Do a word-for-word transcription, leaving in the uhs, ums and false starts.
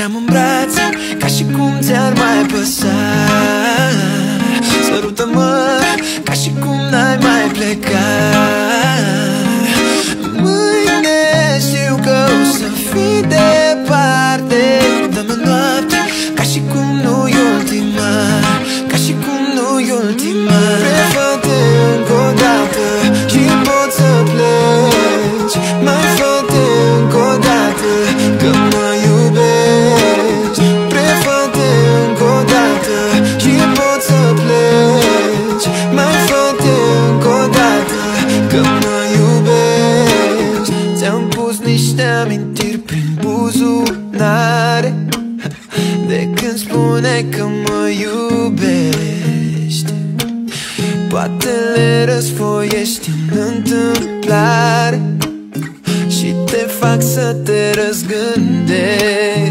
Te-am în brațe, ca și cum ți-ar mai păsa. Sărută-mă, ca și cum n-ai mai plecat. Mâine știu că o să fii departe. Dă-mă noapte, ca și cum nu-i ultima, ca și cum nu-i ultima. Prefă-te încă o dată și poți să pleci. Mai fă-te încă o dată că mă iubești. Prefă-te încă o dată și poți să pleci. Mai fă-te încă o dată că mă iubești. Ți-am pus niște amintiri prin buzunare de când spune că mă iubești. Poate le răsfoiești în întâmplare și te fac să te răzgândești.